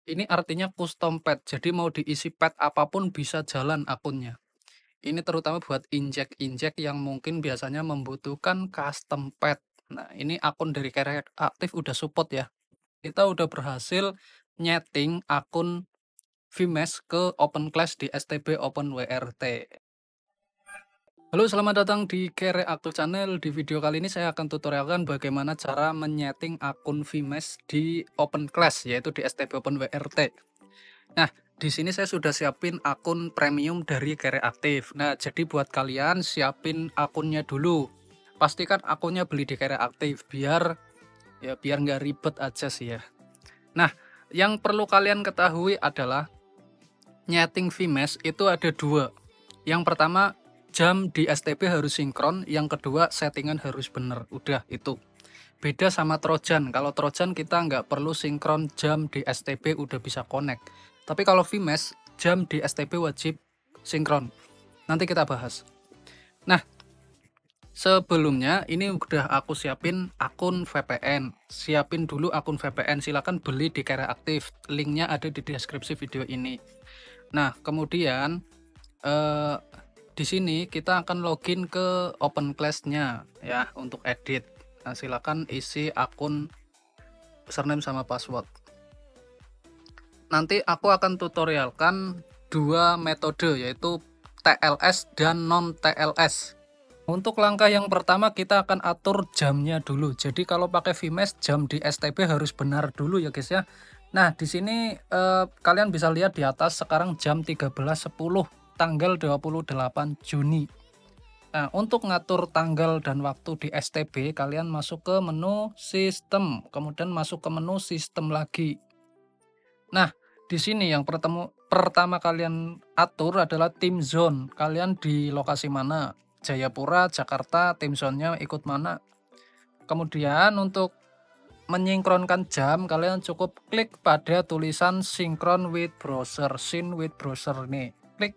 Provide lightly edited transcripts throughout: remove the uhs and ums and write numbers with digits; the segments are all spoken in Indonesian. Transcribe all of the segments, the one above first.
Ini artinya custom pad, jadi mau diisi pad apapun bisa jalan akunnya. Ini terutama buat injek-injek yang mungkin biasanya membutuhkan custom pad. Nah, ini akun dari Carrier Active udah support ya. Kita udah berhasil nyeting akun Vmesh ke OpenClass di STB OpenWRT. Halo, selamat datang di Kere Aktu Channel. Di video kali ini saya akan tutorialkan bagaimana cara menyeting akun Vmesh di OpenClass, yaitu di STB OpenWRT. Nah, di sini saya sudah siapin akun premium dari Kere Aktif. Nah, jadi buat kalian siapin akunnya dulu. Pastikan akunnya beli di Kere Aktif biar nggak ribet aja sih ya. Nah, yang perlu kalian ketahui adalah nyeting Vmesh itu ada dua. Yang pertama, jam di STB harus sinkron, yang kedua settingan harus bener. Udah itu. Beda sama Trojan. Kalau Trojan kita nggak perlu sinkron jam di STB udah bisa connect. Tapi kalau Vmesh, jam di STB wajib sinkron. Nanti kita bahas. Nah, sebelumnya ini udah aku siapin akun VPN. Siapin dulu akun VPN. Silahkan beli di Kere Aktif. Linknya ada di deskripsi video ini. Nah, kemudian eh, di sini kita akan login ke OpenClass-nya ya untuk edit. Nah, silakan isi akun username sama password. Nanti aku akan tutorialkan dua metode yaitu TLS dan non TLS. Untuk langkah yang pertama kita akan atur jamnya dulu. Jadi kalau pakai Vmesh jam di STB harus benar dulu ya guys ya. Nah, di sini kalian bisa lihat di atas sekarang jam 13.10 tanggal 28 Juni. Nah, untuk ngatur tanggal dan waktu di STB, kalian masuk ke menu sistem, kemudian masuk ke menu sistem lagi. Nah, di sini yang pertama kalian atur adalah time zone. Kalian di lokasi mana? Jayapura, Jakarta, time zone-nya ikut mana? Kemudian untuk menyingkronkan jam, kalian cukup klik pada tulisan synchron with browser, sync with browser nih. Klik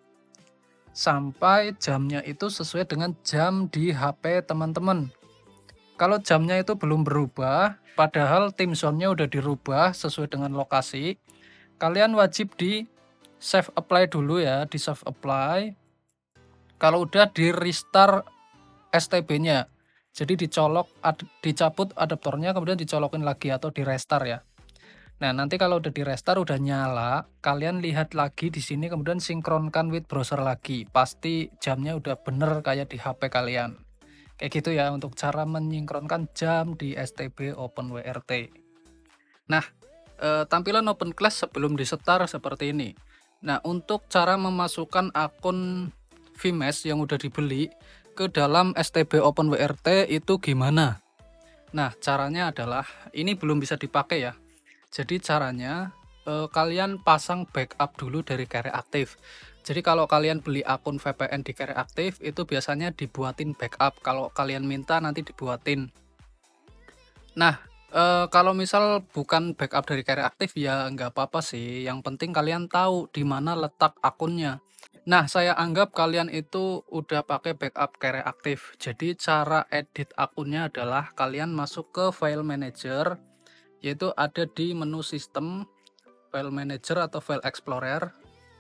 sampai jamnya itu sesuai dengan jam di HP teman-teman. Kalau jamnya itu belum berubah, padahal time zone-nya udah dirubah sesuai dengan lokasi, kalian wajib di save apply dulu ya, di save apply. Kalau udah di restart STB-nya, jadi dicabut adaptornya, kemudian dicolokin lagi atau di restart ya. Nah, nanti kalau udah di restart udah nyala, kalian lihat lagi di sini kemudian sinkronkan with browser lagi. Pasti jamnya udah bener kayak di HP kalian. Kayak gitu ya untuk cara menyinkronkan jam di STB OpenWRT. Nah, tampilan OpenClass sebelum disetar seperti ini. Nah, untuk cara memasukkan akun Vmesh yang udah dibeli ke dalam STB OpenWRT itu gimana? Nah, caranya adalah ini belum bisa dipakai ya. Jadi caranya kalian pasang backup dulu dari Kere Aktif. Jadi kalau kalian beli akun VPN di Kere Aktif itu biasanya dibuatin backup. Kalau kalian minta nanti dibuatin. Nah, kalau misal bukan backup dari Kere Aktif ya nggak apa-apa sih. Yang penting kalian tahu di mana letak akunnya. Nah, saya anggap kalian itu udah pakai backup Kere Aktif. Jadi cara edit akunnya adalah kalian masuk ke file manager, yaitu ada di menu sistem, file manager atau file explorer.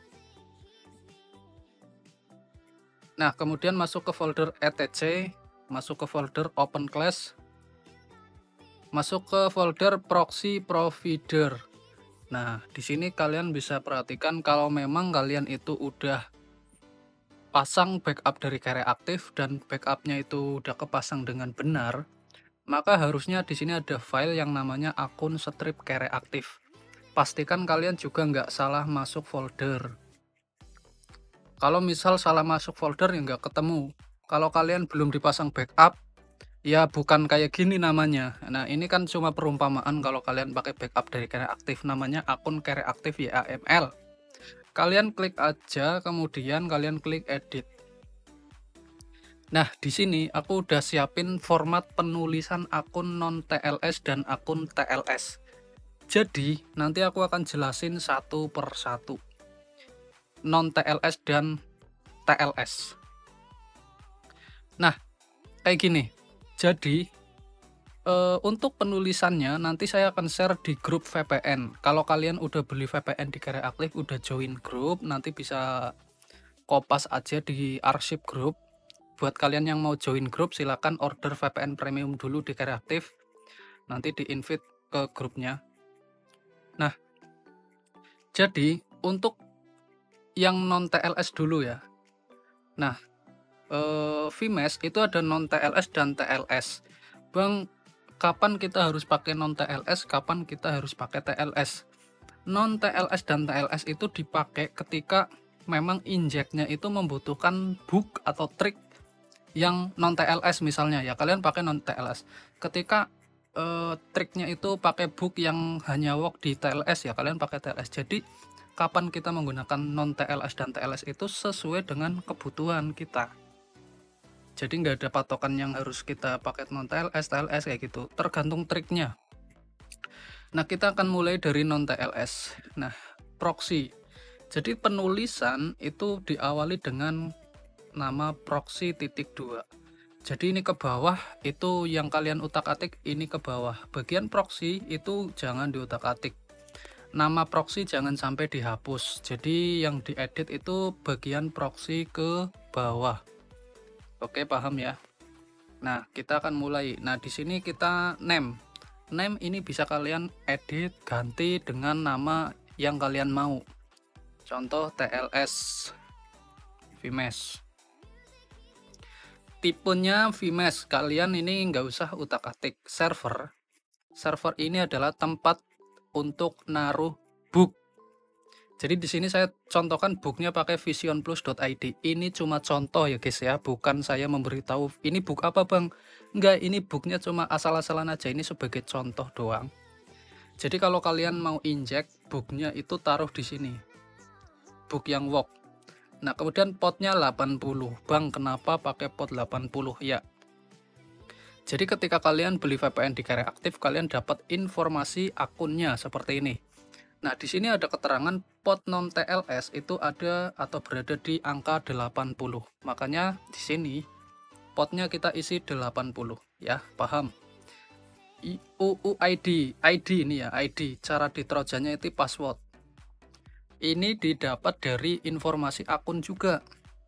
Nah, kemudian masuk ke folder etc, masuk ke folder OpenClass, masuk ke folder proxy provider. Nah, di sini kalian bisa perhatikan kalau memang kalian itu udah pasang backup dari Kere Aktif dan backupnya itu udah kepasang dengan benar, maka harusnya di sini ada file yang namanya akun strip Kere Aktif. Pastikan kalian juga nggak salah masuk folder. Kalau misal salah masuk folder ya nggak ketemu. Kalau kalian belum dipasang backup, ya bukan kayak gini namanya. Nah, ini kan cuma perumpamaan kalau kalian pakai backup dari Kere Aktif, namanya akun Kere Aktif YAML. Kalian klik aja, kemudian kalian klik edit. Nah, di sini aku udah siapin format penulisan akun non TLS dan akun TLS. Jadi, nanti aku akan jelasin satu per satu. Non TLS dan TLS. Nah, kayak gini. Jadi, Untuk penulisannya nanti saya akan share di grup VPN. Kalau kalian udah beli VPN di Karya Aktif, udah join grup, nanti bisa kopas aja di arsip grup. Buat kalian yang mau join grup, silakan order VPN premium dulu di Karya Aktif. Nanti di-invite ke grupnya. Nah, jadi untuk yang non TLS dulu ya. Nah, VMesh itu ada non TLS dan TLS. Bang, kapan kita harus pakai non TLS, kapan kita harus pakai TLS? Non TLS dan TLS itu dipakai ketika memang injeknya itu membutuhkan book atau trik yang non TLS misalnya ya, kalian pakai non TLS. Ketika triknya itu pakai book yang hanya work di TLS ya, kalian pakai TLS. Jadi kapan kita menggunakan non TLS dan TLS itu sesuai dengan kebutuhan kita. Jadi nggak ada patokan yang harus kita pakai non TLS, TLS kayak gitu, tergantung triknya. Nah, kita akan mulai dari non TLS. Nah, proxy. Jadi penulisan itu diawali dengan nama proxy.2. Jadi ini ke bawah, itu yang kalian utak-atik, ini ke bawah. Bagian proxy itu jangan diutak-atik. Nama proxy jangan sampai dihapus. Jadi yang diedit itu bagian proxy ke bawah. Oke, paham ya? Nah, kita akan mulai. Nah, di sini kita name. Name ini bisa kalian edit, ganti dengan nama yang kalian mau. Contoh TLS VMesh. Tipenya VMesh, kalian ini nggak usah utak-atik. Server ini adalah tempat untuk naruh book. Jadi di sini saya contohkan booknya pakai visionplus.id. Ini cuma contoh ya guys ya, bukan saya memberitahu ini book apa bang. Enggak, ini booknya cuma asal-asalan aja, ini sebagai contoh doang. Jadi kalau kalian mau injek booknya itu taruh di sini, book yang work. Nah, kemudian potnya 80. Bang, kenapa pakai pot 80? Ya. Jadi ketika kalian beli VPN di Karya Aktif, kalian dapat informasi akunnya seperti ini. Nah, di sini ada keterangan pot non TLS itu ada atau berada di angka 80. Makanya di sini potnya kita isi 80 ya, paham? UUID, ID ini ya, ID. Cara di trojannya itu password. Ini didapat dari informasi akun juga.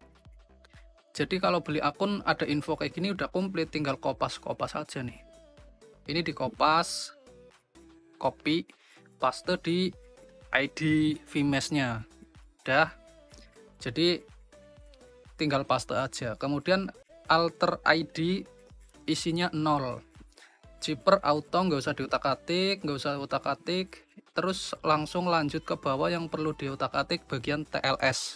Jadi kalau beli akun ada info kayak gini udah komplit, tinggal kopas aja nih. Ini dikopas, copy, paste di ID VMesh-nya. Udah. Jadi tinggal paste aja. Kemudian alter ID isinya 0. Zipper auto nggak usah diutak-atik, terus langsung lanjut ke bawah yang perlu diutak-atik bagian TLS.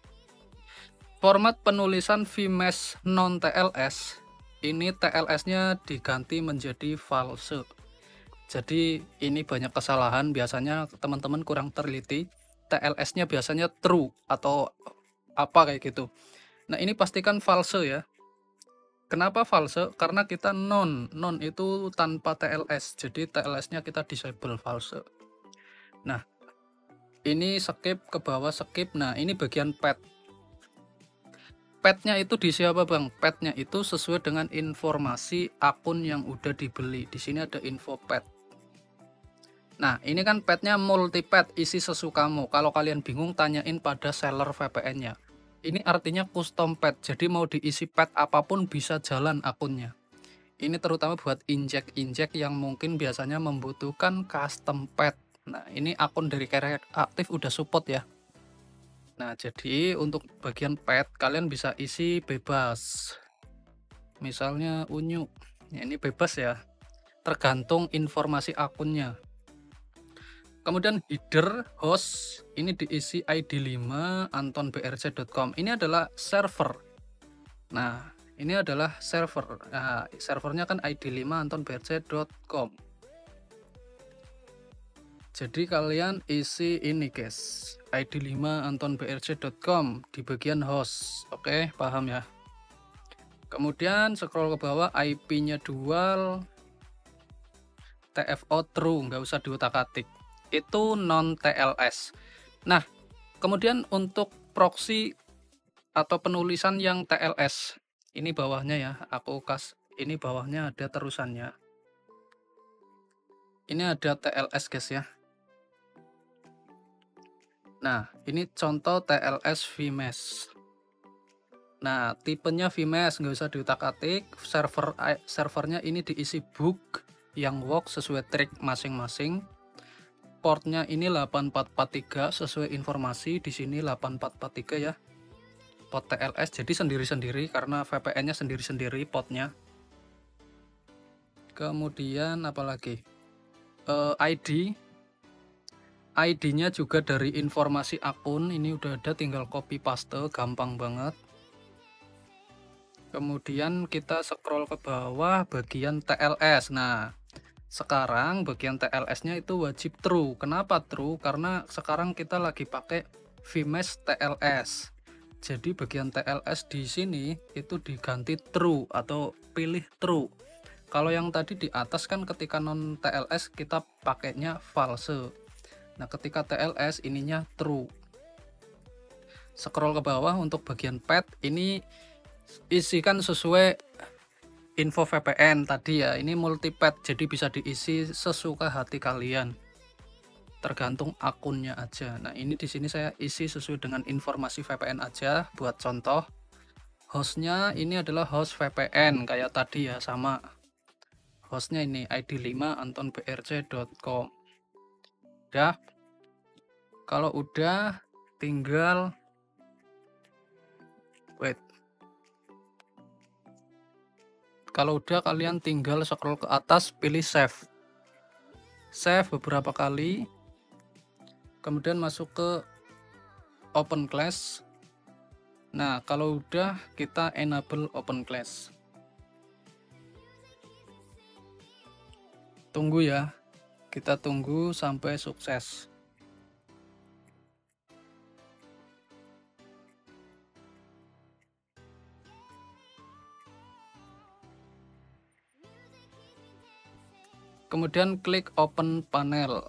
Format penulisan VMesh non TLS, ini TLS-nya diganti menjadi false. Jadi ini banyak kesalahan, biasanya teman-teman kurang teliti. TLS-nya biasanya true atau apa kayak gitu. Nah, ini pastikan false ya. Kenapa false? Karena kita non itu tanpa TLS, jadi TLS-nya kita disable false. Nah, ini skip ke bawah, skip. Nah, ini bagian pad. Petnya itu di siapa bang? Petnya itu sesuai dengan informasi akun yang udah dibeli. Di sini ada info pet. Nah, ini kan petnya multi pet, isi sesukamu. Kalau kalian bingung, tanyain pada seller VPN-nya. Ini artinya custom pet, jadi mau diisi pet apapun bisa jalan akunnya. Ini terutama buat injek-injek yang mungkin biasanya membutuhkan custom pet. Nah, ini akun dari Karya Aktif udah support ya. Nah, jadi untuk bagian pet kalian bisa isi bebas. Misalnya unyu. Ya, ini bebas ya. Tergantung informasi akunnya. Kemudian header host ini diisi ID5 antonbrc.com. Ini adalah server. Nah, ini adalah server. Nah, servernya kan ID5 antonbrc.com. Jadi kalian isi ini guys, ID5 antonbrc.com di bagian host. Oke, paham ya? Kemudian scroll ke bawah, IP-nya dual, TFO true, nggak usah diutak-atik. Itu non TLS. Nah, kemudian untuk proxy atau penulisan yang TLS, ini bawahnya ya, aku ini bawahnya ada terusannya. Ini ada TLS guys ya. Nah, ini contoh TLS vMesh. Nah, tipenya vMesh, nggak usah diutak-atik. Servernya ini diisi book yang work sesuai trik masing-masing. Portnya ini 8443 sesuai informasi di sini 8443 ya. Port TLS jadi sendiri-sendiri karena VPN-nya sendiri-sendiri portnya. Kemudian apalagi? ID-nya juga dari informasi akun, ini udah ada, tinggal copy paste, gampang banget. Kemudian kita scroll ke bawah bagian TLS. Nah, sekarang bagian TLS-nya itu wajib true. Kenapa true? Karena sekarang kita lagi pakai vMesh TLS. Jadi bagian TLS di sini itu diganti true atau pilih true. Kalau yang tadi di atas kan ketika non TLS kita pakainya false. Nah, ketika TLS ininya true. Scroll ke bawah untuk bagian path ini isikan sesuai info VPN tadi ya. Ini multipath jadi bisa diisi sesuka hati kalian. Tergantung akunnya aja. Nah, ini di sini saya isi sesuai dengan informasi VPN aja buat contoh. Hostnya ini adalah host VPN kayak tadi ya, sama. Hostnya ini id5 antonbrc.com. Udah. Kalau udah tinggal Kalau udah kalian tinggal scroll ke atas, pilih save. Save beberapa kali. Kemudian masuk ke open class. Nah, kalau udah kita enable open class. Tunggu ya. Kita tunggu sampai sukses. Kemudian klik open panel.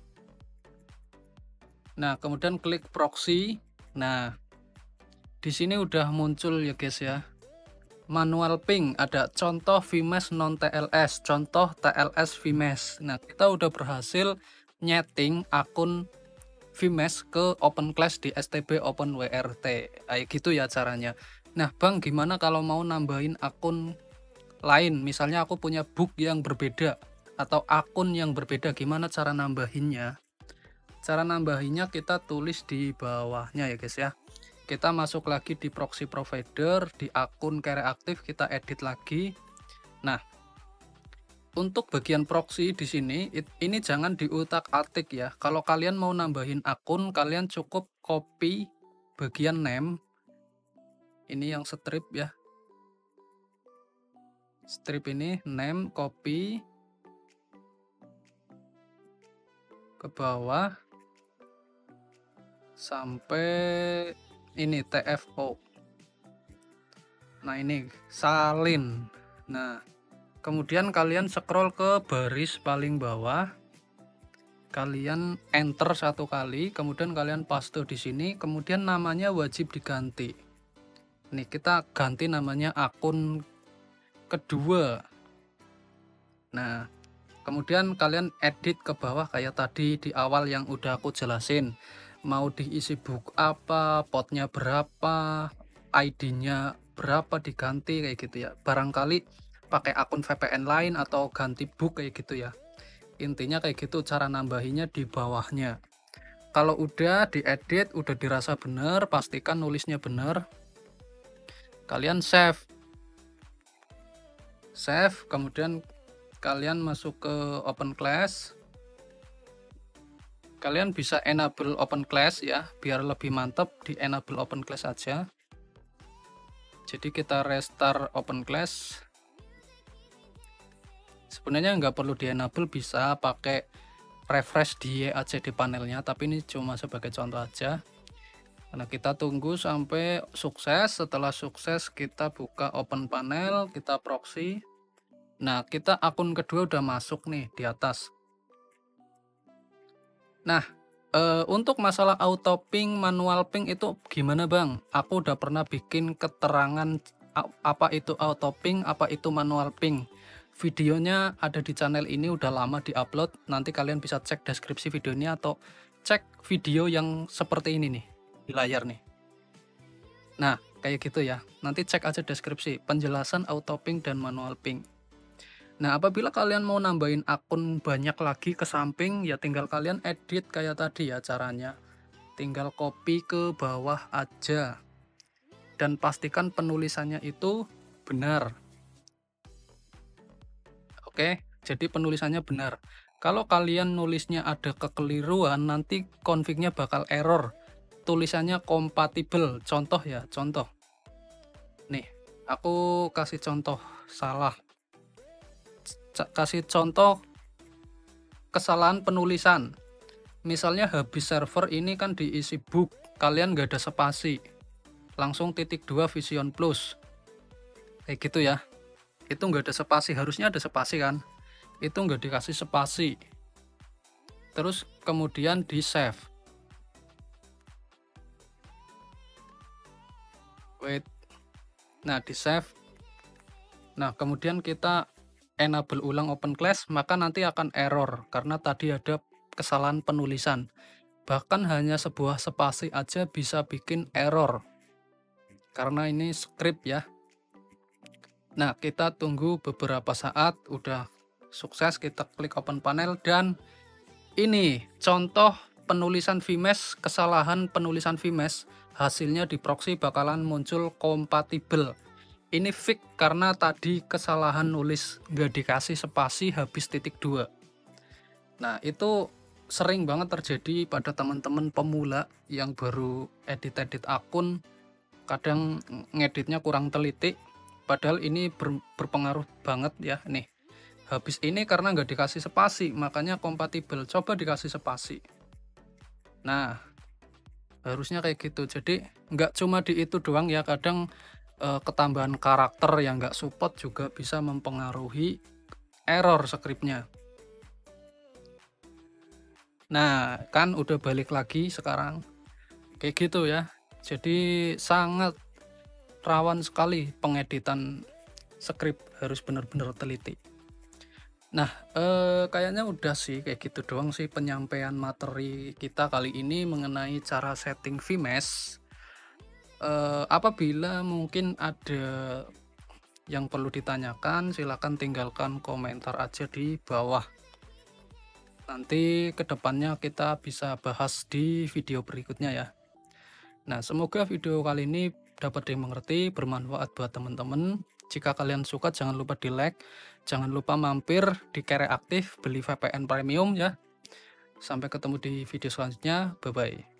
Nah, kemudian klik proxy. Nah, di sini udah muncul ya guys ya. Manual ping, ada contoh vMesh non TLS, contoh TLS vMesh. Nah, kita udah berhasil nyeting akun vMesh ke open class di STB OpenWRT. Kayak gitu ya caranya. Nah, Bang, gimana kalau mau nambahin akun lain? Misalnya aku punya book yang berbeda atau akun yang berbeda, gimana cara nambahinnya? Cara nambahinnya kita tulis di bawahnya ya guys ya. Kita masuk lagi di proxy provider, di akun carry aktif kita edit lagi. Nah, untuk bagian proxy di sini ini jangan diutak-atik ya. Kalau kalian mau nambahin akun, kalian cukup copy bagian name. Ini yang strip ya. Strip ini name, copy ke bawah sampai ini TFO. Nah, ini salin. Nah, kemudian kalian scroll ke baris paling bawah. Kalian enter satu kali, kemudian kalian paste di sini, kemudian namanya wajib diganti. Nih, kita ganti namanya akun kedua. Nah, kemudian kalian edit ke bawah kayak tadi di awal yang udah aku jelasin. Mau diisi book apa, potnya berapa, ID-nya berapa diganti kayak gitu ya. Barangkali pakai akun VPN lain atau ganti book kayak gitu ya. Intinya kayak gitu cara nambahinya di bawahnya. Kalau udah diedit, udah dirasa bener, pastikan nulisnya bener. Kalian save. Save, kemudian kalian masuk ke open class. Kalian bisa enable open class ya, biar lebih mantap di enable open class aja. Jadi kita restart open class. Sebenarnya nggak perlu di enable, bisa pakai refresh di aja di panelnya, tapi ini cuma sebagai contoh aja. Nah, kita tunggu sampai sukses. Setelah sukses kita buka open panel, kita proxy. Nah, kita akun kedua udah masuk nih di atas. Nah, untuk masalah auto ping, manual ping itu gimana Bang? Aku udah pernah bikin keterangan apa itu auto ping, apa itu manual ping. Videonya ada di channel ini, udah lama diupload. Nanti kalian bisa cek deskripsi videonya atau cek video yang seperti ini nih di layar nih. Nah, kayak gitu ya. Nanti cek aja deskripsi penjelasan auto pink dan manual pink. Nah, apabila kalian mau nambahin akun banyak lagi ke samping, ya tinggal kalian edit kayak tadi ya caranya. Tinggal copy ke bawah aja. Dan pastikan penulisannya itu benar. Oke, jadi penulisannya benar. Kalau kalian nulisnya ada kekeliruan, nanti config-nya bakal error. Tulisannya kompatibel. Contoh ya, contoh. Nih, aku kasih contoh salah. Kasih contoh kesalahan penulisan. Misalnya habis server ini kan diisi book, kalian nggak ada spasi. Langsung ×2 Vision Plus. Kayak gitu ya. Itu nggak ada spasi, harusnya ada spasi kan, itu nggak dikasih spasi, terus kemudian di save, nah di save, nah kemudian kita enable ulang open class, maka nanti akan error karena tadi ada kesalahan penulisan. Bahkan hanya sebuah spasi aja bisa bikin error karena ini script ya. Nah, kita tunggu beberapa saat, udah sukses, kita klik open panel, dan ini contoh penulisan Vmesh, kesalahan penulisan Vmesh, hasilnya di proxy bakalan muncul kompatibel. Ini fix karena tadi kesalahan nulis nggak dikasih spasi habis ×2. Nah, itu sering banget terjadi pada teman-teman pemula yang baru edit-edit akun, kadang ngeditnya kurang teliti. Padahal ini berpengaruh banget ya nih. Habis ini karena nggak dikasih spasi, makanya kompatibel. Coba dikasih spasi. Nah, harusnya kayak gitu. Jadi nggak cuma di itu doang ya. Kadang ketambahan karakter yang nggak support juga bisa mempengaruhi error scriptnya. Nah, kan udah balik lagi sekarang. Kayak gitu ya. Jadi sangat rawan sekali pengeditan script, harus benar-benar teliti. Nah, kayaknya udah sih, kayak gitu doang sih penyampaian materi kita kali ini mengenai cara setting Vmesh. Apabila mungkin ada yang perlu ditanyakan, silahkan tinggalkan komentar aja di bawah. Nanti kedepannya kita bisa bahas di video berikutnya ya. Nah, semoga video kali ini dapat dimengerti, bermanfaat buat teman-teman. Jika kalian suka, jangan lupa di like, jangan lupa mampir di Kere Aktif, beli VPN Premium ya. Sampai ketemu di video selanjutnya, bye-bye.